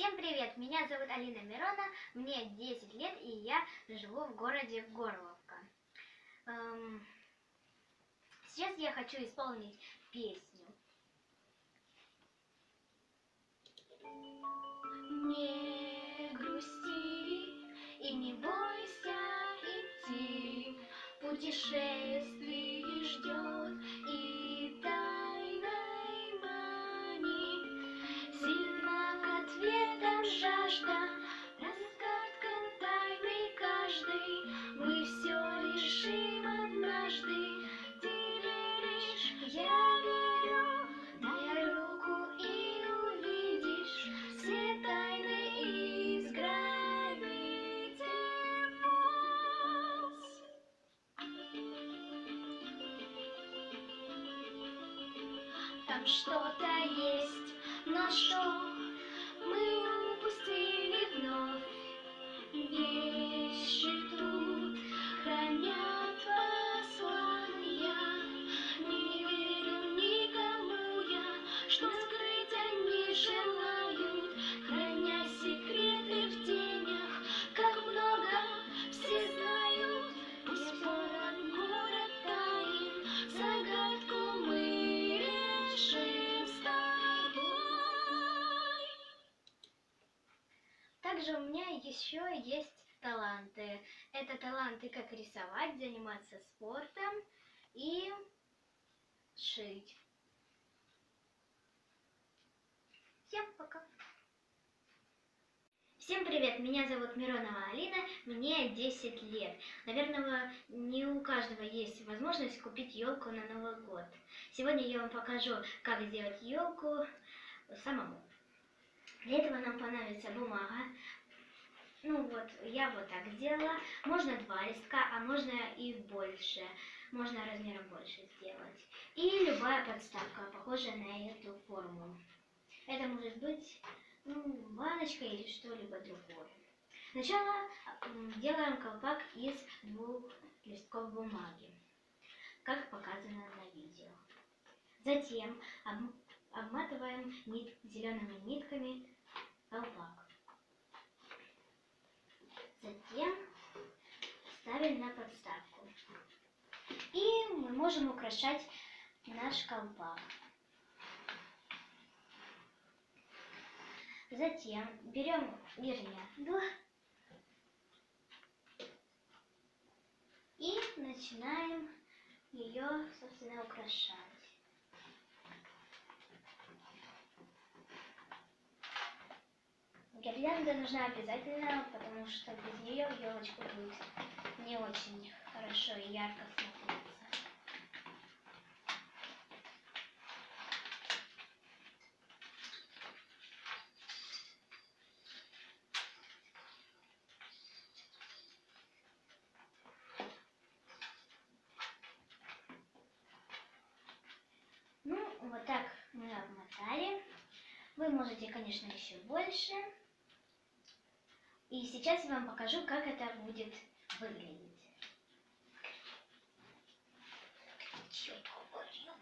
Всем привет! Меня зовут Алина Мирона, мне 10 лет и я живу в городе Горловка. Сейчас я хочу исполнить песню. Не грусти и не бойся идти, путешествие ждет и тайной мани. Сильна к ответам жажда, разгадка тайны каждой. Мы все решим однажды, тебе лишь я верю. Дай руку и увидишь все тайны из Gravity Falls. Там что-то есть, но что мы упустили вновь. Вещи тут хранят послания. Не верю никому я, что скрыть они желают, храня секреты в тенях, как много все знают. Пусть полон город тайн, загадку мы решим с тобой. Также у меня еще есть таланты. Это таланты как рисовать, заниматься спортом и шить. Всем пока! Всем привет! Меня зовут Миронова Алина, мне 10 лет. Наверное, не у каждого есть возможность купить елку на Новый год. Сегодня я вам покажу, как сделать елку самому. Для этого нам понадобится бумага. Ну вот, я вот так сделала. Можно 2 листка, а можно и больше. Можно размером больше сделать. И любая подставка, похожая на эту форму. Это может быть баночка или что-либо другое. Сначала делаем колпак из 2 листков бумаги, как показано на видео. Затем обматываем зелеными нитками колпак. Затем ставим на подставку. И мы можем украшать наш колпак. Затем берем гирлянду и начинаем ее, собственно, украшать. Гирлянда нужна обязательно, потому что без нее елочка будет не очень хорошо и ярко смотреться. Ну, вот так мы обмотали. Вы можете, конечно, еще больше. И сейчас я вам покажу, как это будет выглядеть. Что говорю?